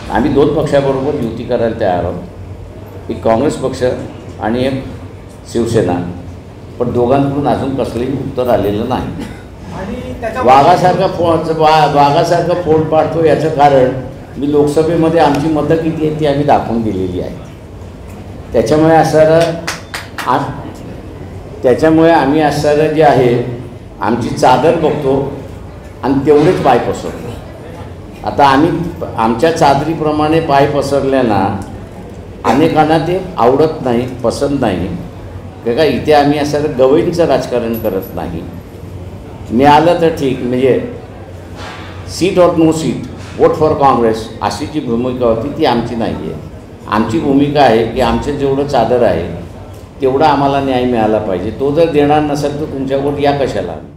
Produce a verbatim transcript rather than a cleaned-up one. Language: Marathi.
आम्ही दोन पक्षाबरोबर युती करायला तयार आहोत, एक काँग्रेस पक्ष आणि एक शिवसेना, पण दोघांकडून अजून कसलंही उत्तर आलेलं नाही. वाघासारखा फो वा वाघासारखं फोड पाडतो याचं कारण मी लोकसभेमध्ये आमची मतं किती आहेत ती आम्ही दाखवून दिलेली आहे. त्याच्यामुळे असणारं आ त्याच्यामुळे आम्ही असणारं जे आहे आमची चादर बघतो आणि तेवढेच पाय पसरतो. आता आम्ही आमच्या चादरीप्रमाणे पाय पसरल्याना अनेकांना ते आवडत नाही, पसंत नाही. का इथे आम्ही असं गवळीचं राजकारण करत नाही. मिळालं तर ठीक, म्हणजे seat or no seat, vote for Congress अशी जी भूमिका होती ती आमची नाही आहे. आमची भूमिका आहे की आमचं जेवढं चादर आहे तेवढा आम्हाला न्याय मिळाला पाहिजे. तो जर देणार नसेल तर तुमच्यावर या कशाला.